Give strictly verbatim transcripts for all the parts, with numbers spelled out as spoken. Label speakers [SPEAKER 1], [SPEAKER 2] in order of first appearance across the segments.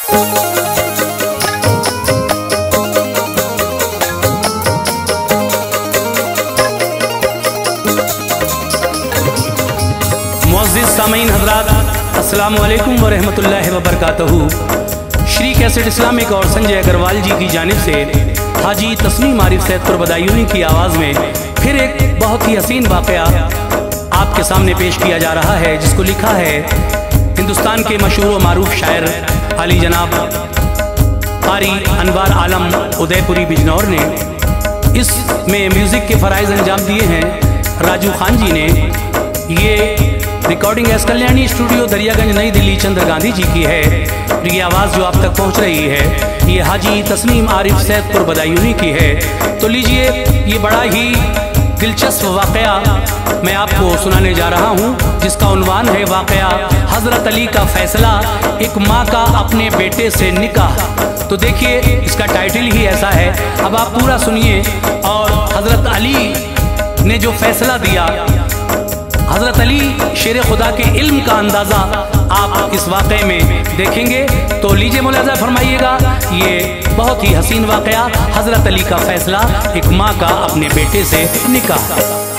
[SPEAKER 1] सामीन हज़रात, अस्सलामु अलैकुम व रहमतुल्लाहि व बरकातहू। श्री कैसेट इस्लामिक और संजय अग्रवाल जी की जानिब से हाजी तस्नीम आरिफ सैदपुर बदायूनी की आवाज़ में फिर एक बहुत ही हसीन वाक़या आपके सामने पेश किया जा रहा है, जिसको लिखा है हिंदुस्तान के मशहूर व मारूफ शायर आली जनाब कारी अनवार आलम उदयपुरी बिजनौर ने। इसमें म्यूज़िक के फ़राइज़ अंजाम दिए हैं राजू खान जी ने। ये recording S Kalyani studio Daryaganj New Delhi चंद्र गांधी जी की है। ये आवाज़ जो आप तक पहुंच रही है ये हाजी तस्नीम आरिफ सैदपुर बदायूनी की है। तो लीजिए, ये बड़ा ही दिलचस्प वाक़या मैं आपको सुनाने जा रहा हूं, जिसका उन्वान है वाक़या हज़रत अली का फ़ैसला, एक माँ का अपने बेटे से निकाह। तो देखिए, इसका टाइटल ही ऐसा है। अब आप पूरा सुनिए और हज़रत अली ने जो फ़ैसला दिया, हज़रत अली शेर खुदा के इल्म का अंदाज़ा आप इस वाक़े में देखेंगे। तो लीजिए मुलाज़ा फरमाइएगा, ये बहुत ही हसीन वाक़या हज़रत अली का फ़ैसला, एक माँ का अपने बेटे से निकाह।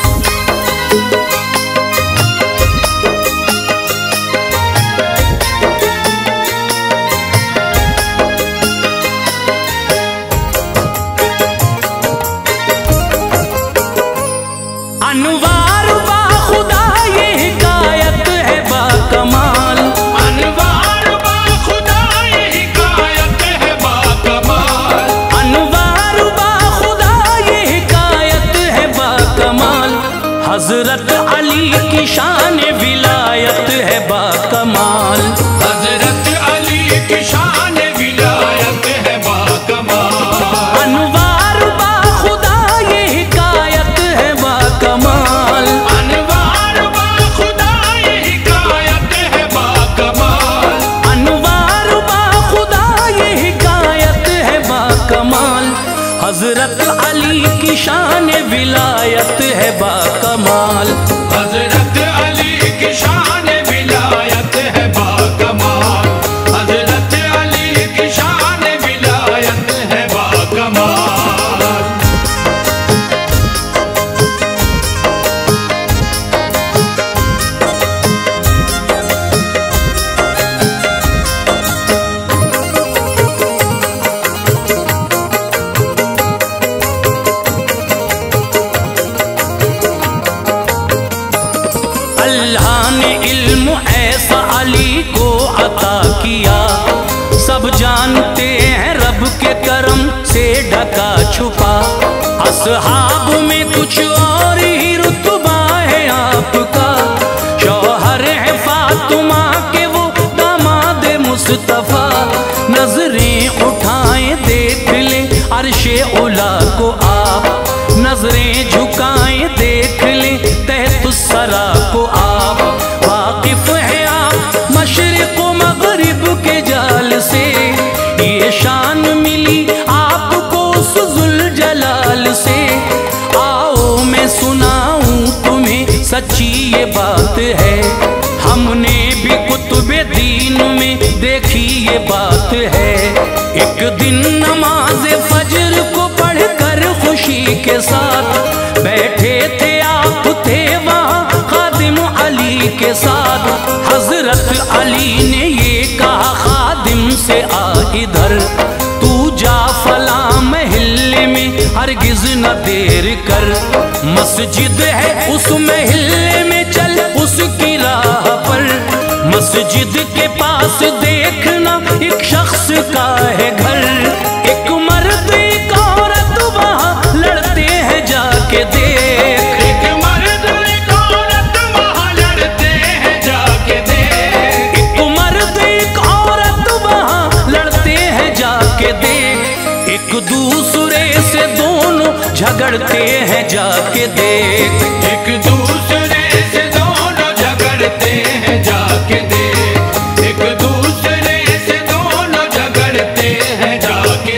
[SPEAKER 2] हज़रत अली की शान विलायत है बाकमाल। हज़रत अली की शान विलायत है बाकमाल। अनवार बा खुदा ये हिकायत है बाकमाल। अनवार बा खुदा ये हिकायत है बाकमाल। अनवार बा खुदा ये हिकायत है बाकमाल। हज़रत अली की शान विलायत है बाकमाल। हज़रत अली की शान विलायत है बाकमाल। हज़रत अली की शान विलायत है बाकमाल। अल्लाह ने इल्म ऐसा अली को अता किया, सब जानते हैं रब के करम से ढका छुपा। असहाब में कुछ और ही रुतबा है आपका, शौहर है फातिमा के वो दामाद मुस्तफा। नजरें उठाएं देख ले अर्शे उला को आप, नजरें झुकाएं देख ले तहतुस्सरा को आप। वाकिफ है आप मशरिक़ व मग़रिब के जाल से, ये शान मिली आपको सुज़ुल जलाल से। आओ मैं सुनाऊं तुम्हें सच्ची ये बात है, हमने भी कुतुबे दीन में देखी ये बात है। एक दिन नमाज फजर को पढ़कर खुशी के साथ बैठे थे आप, थे वहाँ खादिम अली के साथ। हज़रत अली ने ये कहा खादिम से, आ इधर तू जा फला महल्ले में हरगिज़ न देर कर। मस्जिद है उस महल्ले में चल उसकी राह पर। मस्जिद के पास देखना एक शख्स का है घर, एक मर्द एक औरत वहाँ लड़ते हैं जाके देख। एक मर्द एक औरत वहाँ लड़ते हैं जाके देख। एक मर्द एक औरत वहाँ लड़ते हैं जाके देख। एक दूसरे से दोनों झगड़ते हैं जाके देख। एक दूसरे से दोनों झगड़ते हैं जाके देख। एक दूसरे से दोनों झगड़ते हैं जाके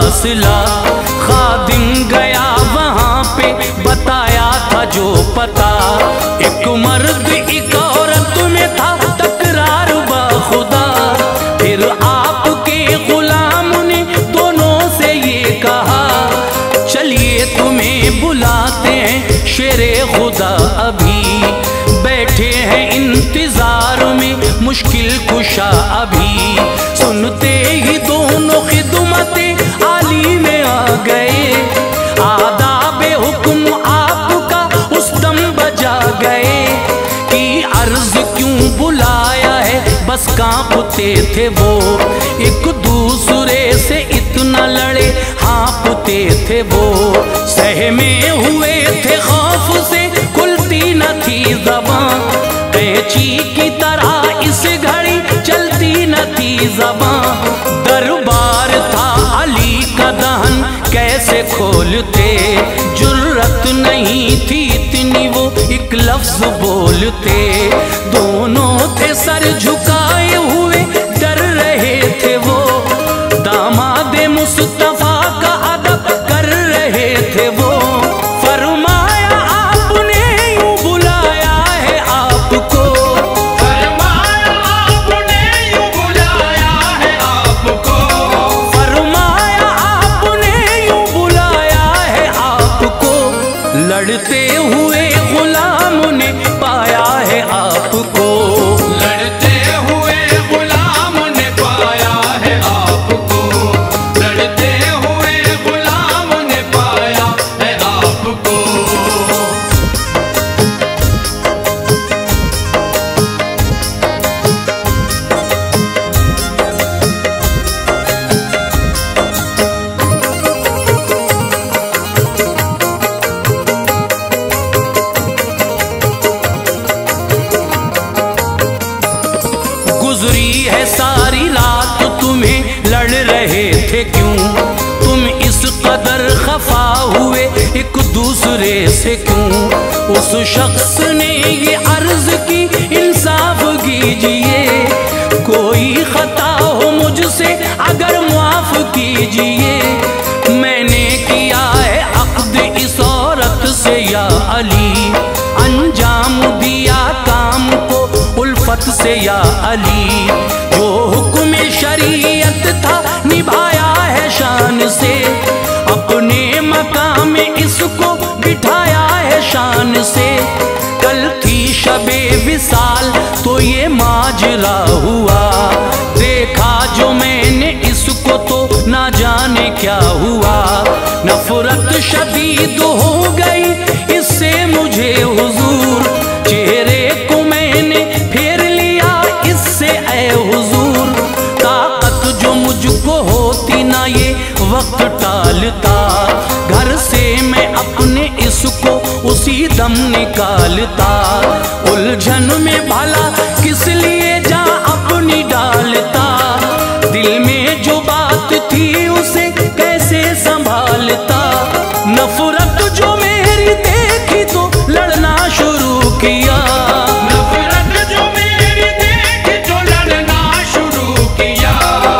[SPEAKER 2] फासला। खादिम गया वहाँ पे बताया था जो पता, एक मर्द एक औरत में था तकरार बाखुदा। फिर आपके गुलाम ने दोनों से ये कहा, चलिए तुम्हें बुलाते हैं शेरे खुदा अभी, बैठे हैं इंतजार में मुश्किल कुशा अभी। सुनते ही दोनों खिदमते आली में आ गए, आदाबे हुक्म आपका उस दम बजा गए कि अर्ज क्यों बुलाया है, बस कांपते थे वो एक दूसरे से इतना लड़े हाँपते थे वो। सहमे हुए थे खौफ से खुलती न थी ज़बां, कैंची की तरह इस घड़ी चलती न थी ज़बां। दरबार था अली का दहन कैसे खोलते, जुर्रत नहीं थी इतनी वो एक लफ्ज बोलते। दोनों थे सर झुकाए हुए डर रहे थे वो, दामादे मुस्तफा का अदब कर रहे थे वो। फरमाया आपने यूं बुलाया है आपको,
[SPEAKER 3] फरमाया आपने यूं बुलाया है आपको,
[SPEAKER 2] फरमाया आपने यूं बुलाया है आपको। लड़ते हुए गुलाम ने पाया है आपको,
[SPEAKER 3] लड़ते हुए गुलाम ने पाया है आपको, लड़ते हुए गुलाम ने पाया है आपको।
[SPEAKER 2] गुजरी है सारी रात तुम्हें लड़ रहे थे क्यों, तुम इस कदर खफा हुए एक दूसरे से क्यों। उस शख्स ने ये अर्ज की इंसाफ कीजिए, कोई खता हो मुझसे अगर माफ कीजिए। मैंने किया है अक्द इस औरत से या अली, अंजाम दिया काम को उल्फत से या अली। जो हुक्म शरीयत था निभाया है शान से, अपने मकाम में इसको बिठाया है शान से। कल थी शबे विसाल तो ये माजरा हुआ, देखा जो मैंने इसको तो ना जाने क्या हुआ। नफरत शदीद हो गई इससे मुझे हुजूर, चेहरे को मैंने फेर लिया इससे ऐ हुजूर। ताकत जो मुझको होती ना ये वक्त टालता, घर से मैं अपने इसको उसी दम निकालता। उलझन में भला किस लिए जा अपनी डालता, दिल में जो बात थी उसे कैसे संभालता। नफरत जो मेरी देखी तो लड़ना शुरू किया,
[SPEAKER 3] नफरत जो मेरी देखी तो लड़ना शुरू किया,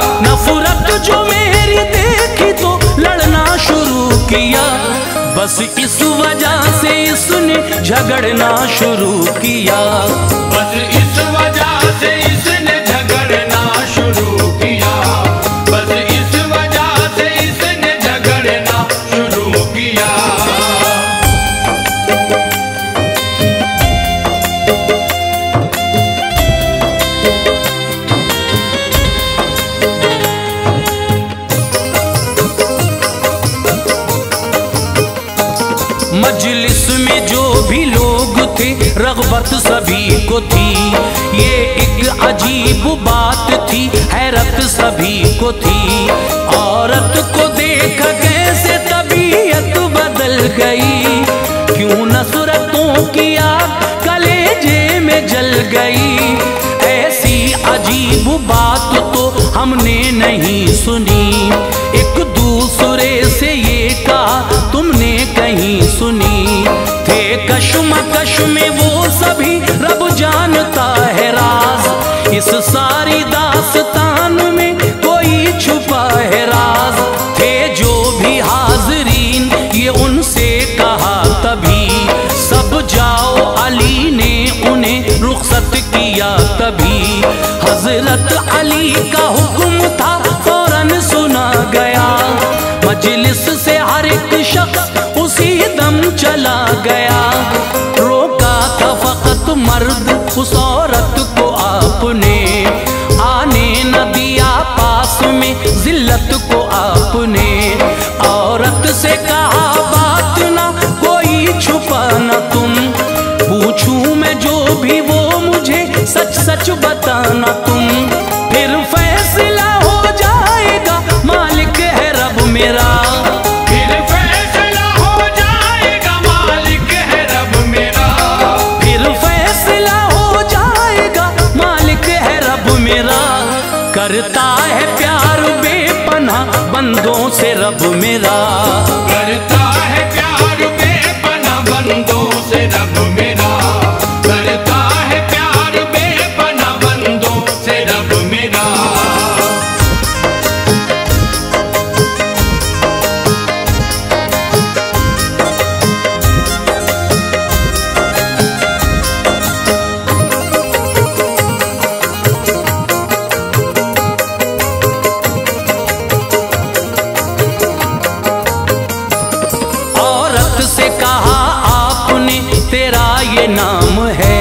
[SPEAKER 2] नफरत जो मेरी देखी तो लड़ना शुरू किया। बस इस वजह से इसने झगड़ना शुरू किया,
[SPEAKER 3] बस इस वजह से इसने झगड़ना शुरू किया, बस इस वजह से इसने झगड़ना शुरू किया।
[SPEAKER 2] मजलिस में जो भी लोग थे रग़बत सभी को थी, ये एक अजीब बात थी हैरत सभी को थी। औरत को देख कैसे तबीयत बदल गई, क्यों नफरतों की आग कलेजे में जल गई। ऐसी अजीब बात तो हमने नहीं सुनी, एक दूसरे से ये कहा तुमने कहीं सुनी। थे कशमकश में वो सभी रब जानता है राज, इस सारी दास्तान में कोई छुपा है राज। थे जो हजरत अली का हुक्म था फौरन सुना गया। मजलिस से हर एक शख्स उसी दम चला गया। रोका था फकत मर्द उस औरत को आपने, आने न दिया पास में जिल्लत को आपने। औरत से कहा बात ना कोई छुपा न तुम, पूछूं मैं जो भी वो मुझे सच सच बताना तुम। फिर फैसला हो जाएगा मालिक है रब मेरा,
[SPEAKER 3] फिर फैसला हो जाएगा मालिक है रब मेरा,
[SPEAKER 2] फिर फैसला हो जाएगा मालिक है रब मेरा। करता है प्यार बेपनाह बंदों से रब मेरा,
[SPEAKER 3] करता है प्यार बेपनाह बंदों से रब मेरा, करता है प्यार बेपनाह बंदों से रब मेरा।
[SPEAKER 2] औरत से कहा आपने तेरा ये नाम है,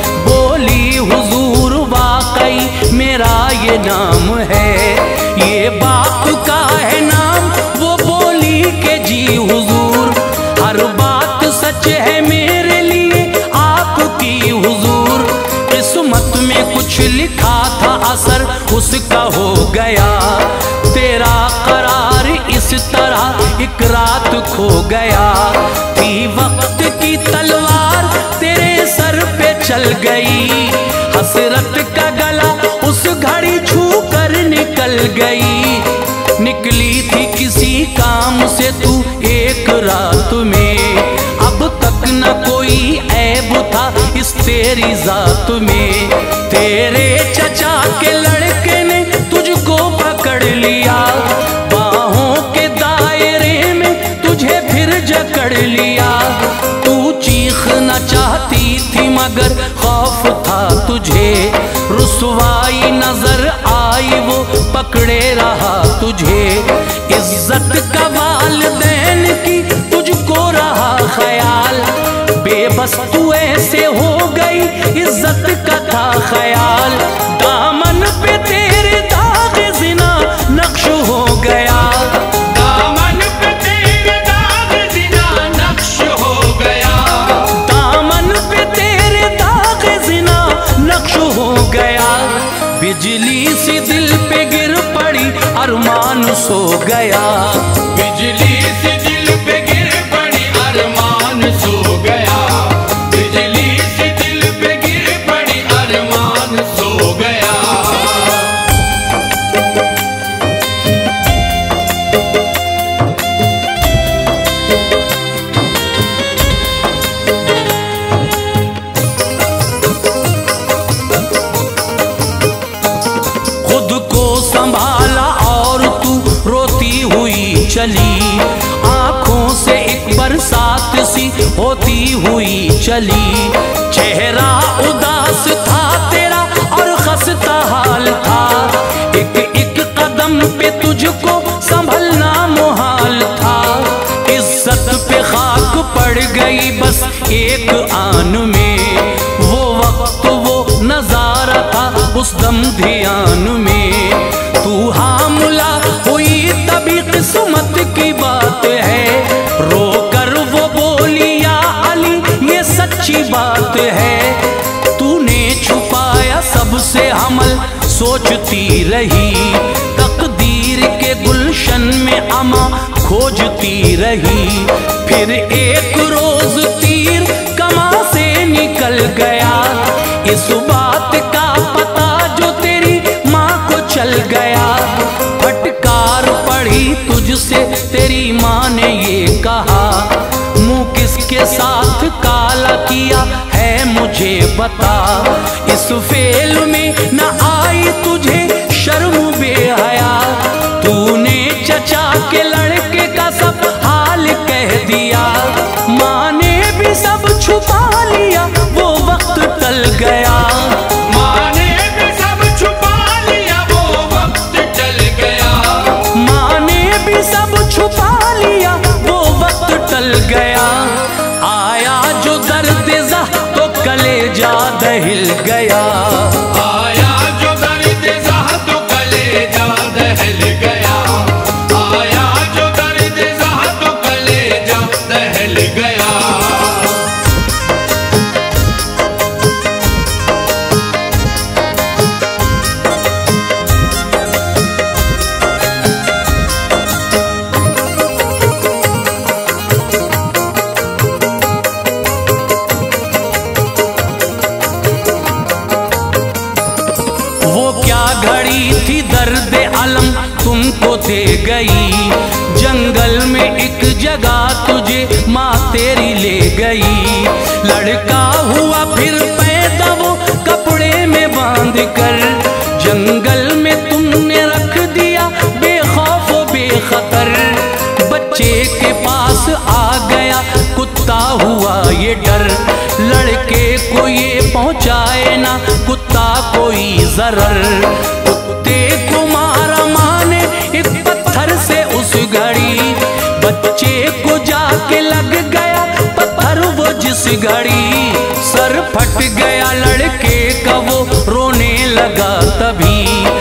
[SPEAKER 2] बोली हुजूर वाकई मेरा ये नाम है। ये बाप का है नाम, वो बोली के जी हुजूर, हर बात सच है मेरे लिए आपकी हुजूर। किस्मत में कुछ लिखा था असर उसका हो गया, तेरा करार इस तरह एक रात खो गया। थी वक्त की तलवार तेरे सर पे चल गई, हसरत का गला उस घड़ी छू कर निकल गई। निकली थी किसी काम से तू एक रात में, अब तक न कोई ऐब था इस तेरी जात में। तेरे चचा के लड़के ने तुझको पकड़ लिया, बाहों के दायरे में तुझे फिर जकड़ लिया। तू चीखना चाहती थी मगर खौफ था तुझे, रुसवाई नजर आई वो पकड़े रहा तुझे। इज्जत का वालिदैन की तुझको रहा ख्याल, बेबस तू ऐसे हो गई इज्जत का था ख्याल। दामन पे तेरे दाग ज़िना नक्श हो गया,
[SPEAKER 3] दामन पे तेरे दाग ज़िना नक्श हो गया,
[SPEAKER 2] दामन पे तेरे दाग ज़िना नक्श हो गया। बिजली सी दिल पे गिर पड़ी अरमान सो गया,
[SPEAKER 3] बिजली से दिल पे गिर पड़ी अरमान सो गया, बिजली से दिल पे गिर पड़ी अरमान सो गया।
[SPEAKER 2] खुद को संभाला और तू रोती हुई चली, आंखों से एक बरसात सी होती हुई चली। चेहरा उदास था तेरा और खस्ता हाल था, एक एक कदम पे तुझको संभलना मुहाल था। इज्जत पे खाक पड़ गई बस एक आन में, वो वक्त वो नजारा था उस दम ध्यान में। तू हामुला हुई तभी किस्मत की बात है, रोकर वो बोली या अली ये सच्ची बात है। तूने छुपाया सबसे हमल सोचती रही, तकदीर के गुलशन में अमा खोजती रही। फिर एक रोज तीर कमा से निकल गया, इस बात का पता जो तेरी माँ को चल गया। फटकार पड़ी तुझसे तेरी माँ ने ये कहा, मुँह किसके साथ काला किया है मुझे बता। इस फेल में न आई तुझे शर्म बेहया, तूने चचा के लड़के का सब हाल कह दिया। माँ ने भी सब छुपा लिया वो वक्त टल गया,
[SPEAKER 3] माँ ने भी सब छुपा
[SPEAKER 2] दहिल गया।
[SPEAKER 3] आया जो दर्द ज़ह तो कलेजा दहल गया, आया जो दर्द ज़ह तो कलेजा दहल गया।
[SPEAKER 2] वो क्या घड़ी थी दर्द अलम तुमको दे गई, जंगल में एक जगह तुझे माँ तेरी ले गई। लड़का हुआ फिर पैदा वो कपड़े में बांध कर, जंगल में तुमने रख दिया बेखौफ बेखतर। बच्चे के पास आ गया कुत्ता हुआ ये डर, लड़के को ये पहुंचाए ना कुत्ता कोई जरर। कुत्ते को मारा माने एक पत्थर से उस घड़ी, बच्चे को जाके लग गया पत्थर वो जिस घड़ी। सर फट गया लड़के का वो रोने लगा तभी,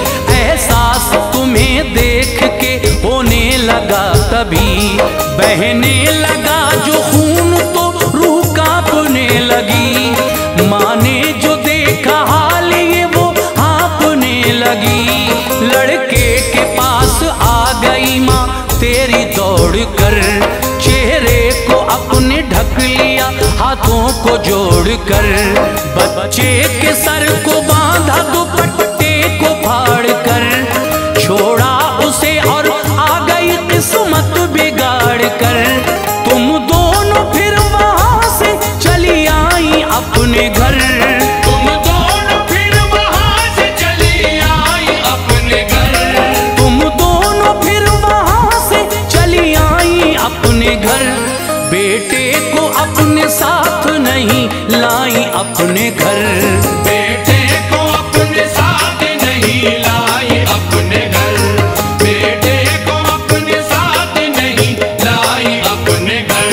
[SPEAKER 2] एहसास तुम्हें देख के होने लगा तभी। बहने लगा जो खून तो रूह कांपने लगी, माँ ने जो देखा हाल ये वो हाँपने लगी। लड़के के पास आ गई माँ तेरी दौड़ कर, चेहरे को अपने ढक लिया हाथों को जोड़ कर। बच्चे के सर को बांधा दुपट्टे को फाड़ कर, छोड़ा उसे और आ गई किस्मत बिगाड़ कर। तुम दोनों फिर वहां से चली आई अपने घर,
[SPEAKER 3] तुम दोनों फिर वहां से चली आई अपने घर,
[SPEAKER 2] तुम दोनों फिर वहां से चली आई अपने घर। बेटे को अपने साथ नहीं लाई अपने घर,
[SPEAKER 3] बेटे को अपने साथ नहीं लाई अपने घर, बेटे को अपने साथ नहीं लाई अपने घर।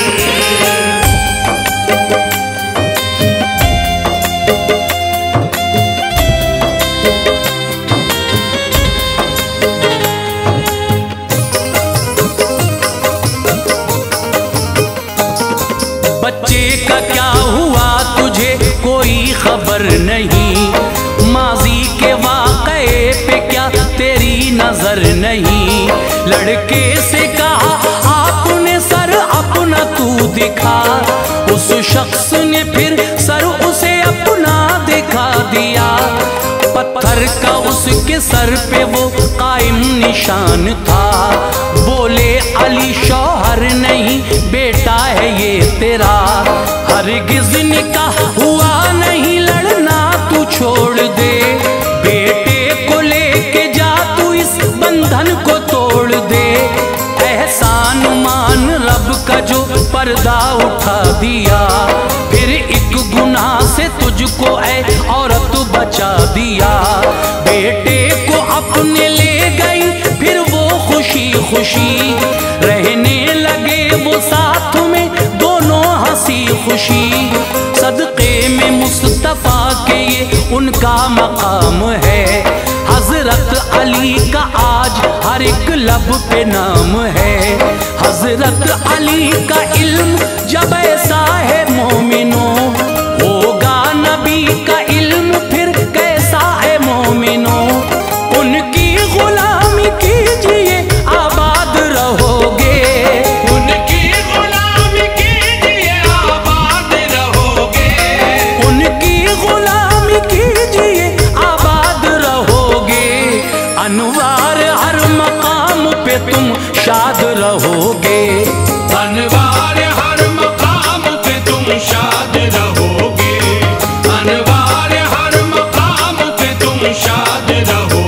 [SPEAKER 2] बच्चे का क्या हुआ तुझे कोई खबर नहीं, माजी के वाक़े पे क्या तेरी नजर नहीं। लड़के से कहा आपने सर अपना तू दिखा, उस शख्स ने फिर सर उसे अपना दिखा दिया। पत्थर का उसके सर पे वो कायम निशान था, बोले अली शौहर नहीं बेटा है ये तेरा। हरगिज़ निकाह हुआ नहीं लड़ना तू छोड़ दे, बेटे को लेके जा तू इस बंधन को तोड़ दे। एहसान मान रब का जो पर्दा उठा दिया, फिर एक गुनाह से तुझको ऐ औरत बचा दिया। बेटे को अपने ले गई फिर वो खुशी खुशी, रहने लगे वो साथ में दोनों हंसी खुशी। सदक़े में मुस्तफ़ा के ये उनका मकाम है, हजरत अली का आज हर एक लब पे नाम है। हजरत अली का इल्म जब ऐसा है मोमिनों, होगा नबी का इल्म फिर कैसा है मोमिनों। उनकी गुलामी कीजिए आबाद रहोगे,
[SPEAKER 3] उनकी गुलामी कीजिए आबाद रहोगे,
[SPEAKER 2] उनकी गुलामी कीजिए आबाद रहोगे। अनवार हर मकाम पे तुम शाद रहोगे,
[SPEAKER 3] अनवार हर मकाम पे तुम शाद रहोगे, अनवार हर मकाम पे तुम शाद रहोगे।